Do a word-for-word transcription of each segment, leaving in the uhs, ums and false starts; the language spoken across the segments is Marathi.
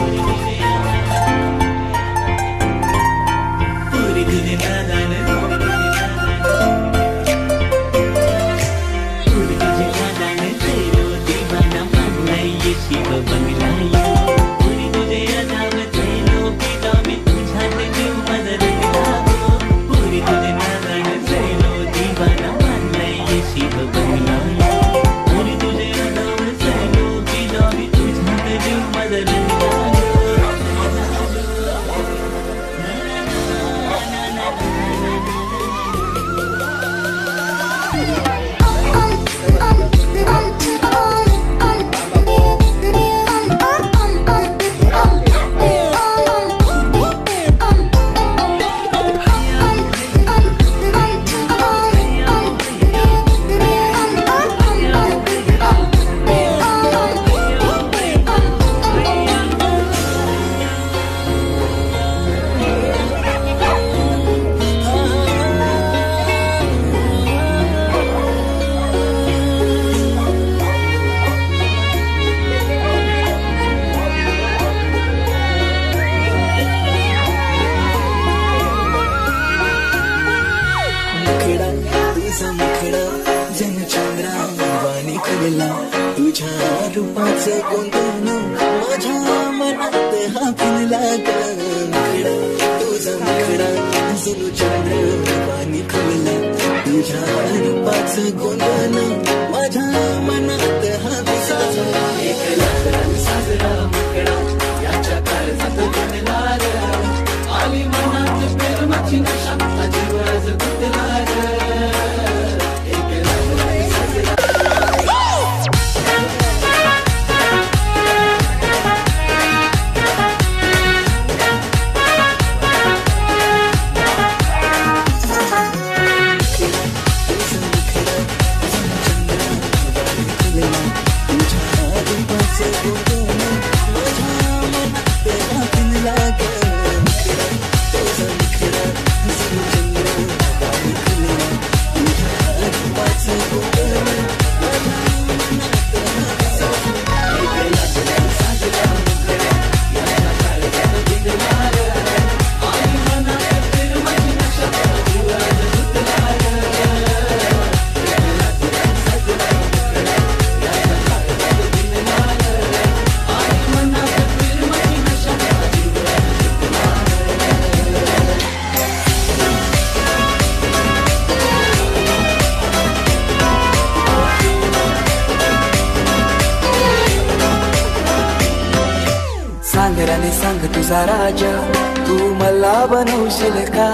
राजा तू मला बनवशील का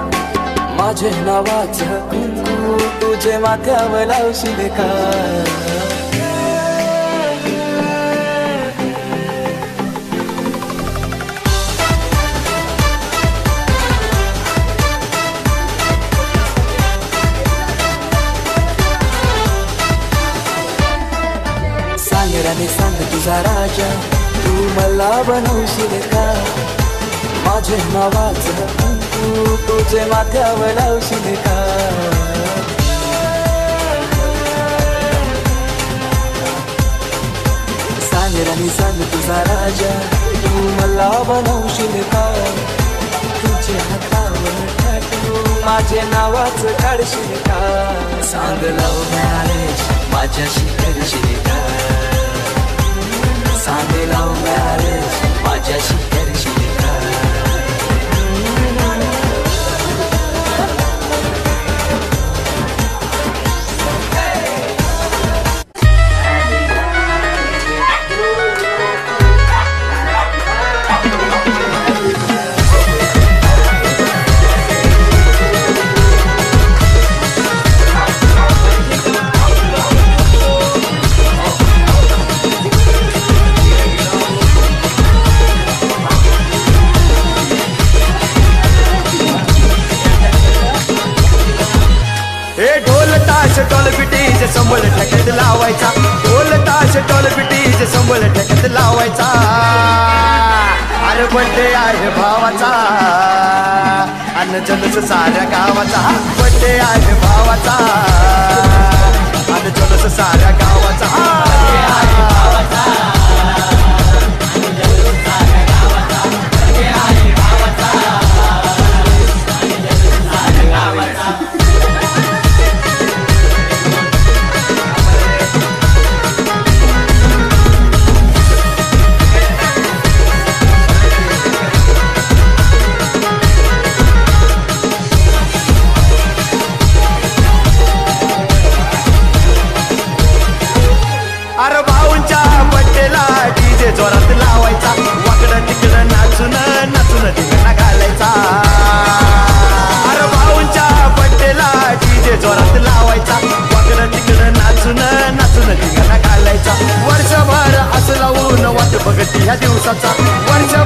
माझे नावाचं कुंकू तुझे माथ्यावर लावशील का सांग राणी सांग तुझा राजा तू मला बनवशील का माझे नावाचं कुंकू तुझे माथ्यावर लावशील का सांग राणी सांग तुझा राजा तू मला बनवशील का तुझे हातावर टॅटू माझे नावाचं काढशील का सांग लव मॅरेज माझ्याशी करशील का सांग लव मॅरेज माझ्याशी करशील का टोल पिटीज संबळ ठेक्यात लावायचा ढोल ताश टोल पिटीज संबळ ठेक्यात लावायचा अरे बड्डे आहे भावाचा अन्न जलस साऱ्या गावाचा बड्डे आहे भावाचा अन्न जलस साऱ्या गावाचा बड्डे आहे भावाचा अन्न जलस साऱ्या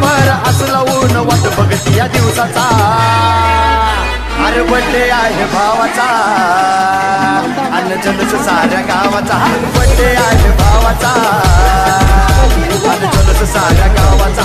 वर्षभर असला ऊन वाट बघत या दिवसाचा अरे बड्डे आहे भावाचा अन्न जलस साऱ्या गावाचा बड्डे आहे भावाचा अन्न जलस साऱ्या गावाचा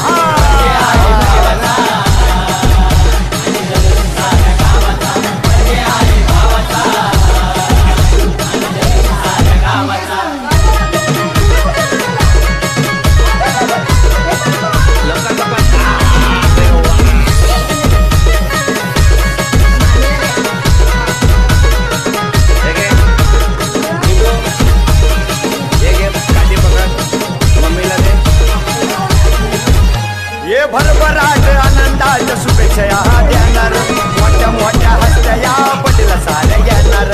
भरभराट आनंदाच्या शुभेच्छा देणार मोठ्या मोठ्या हस्त्या या बड्डेला साऱ्या येणार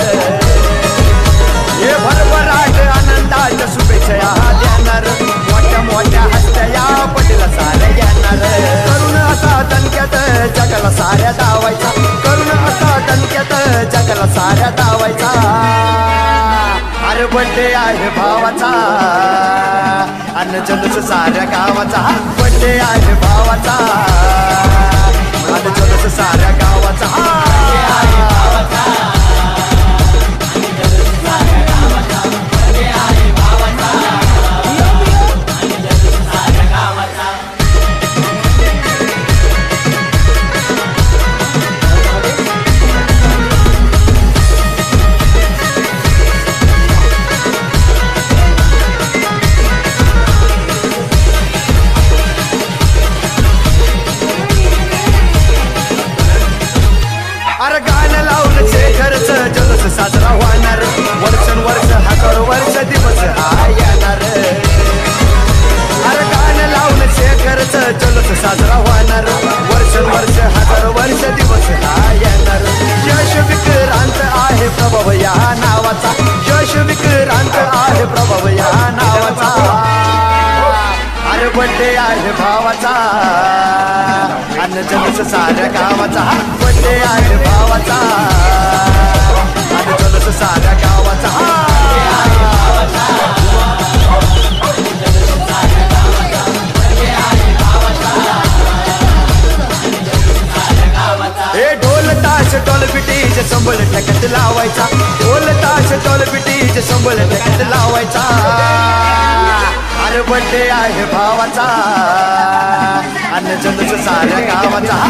हे भरभराट आनंदाच्या शुभेच्छा देणार मोठ्या मोठ्या हस्त्या या बड्डेला साऱ्या येणार करून असा दणक्यात जगाला साऱ्या दावायचा करून असा दणक्यात जगाला साऱ्या दावायचा अरे बड्डे आहे भावाचा अन्न जलस साऱ्या गावाचा बड्डे आहे भावाचा अन्न जलस साऱ्या गावाचा साजरा होणार वर्षानुवर्ष हजारो वर्ष दिवस हा येणार अरे गाणं लावून शेखरच जलस साजरा होणार वर्षानुवर्ष हजारो वर्ष दिवस हा येणार यश विक्रांत आहे प्रभाव या नावाचा यश विक्रांत आहे प्रभाव या नावाचा अरे बड्डे आहे भावाचा अन्न जलस साऱ्या गावाचा बड्डे आहे भावाचा जलस साऱ्या गावाचा हे ढोल ताश टोल पिटीज संबळ ठेकत लावायचा ढोल ताश टोल पिटीज संबळ ठेकत लावायचा अरे बड्डे आहे भावाचा अन्न जलस साऱ्या गावाचा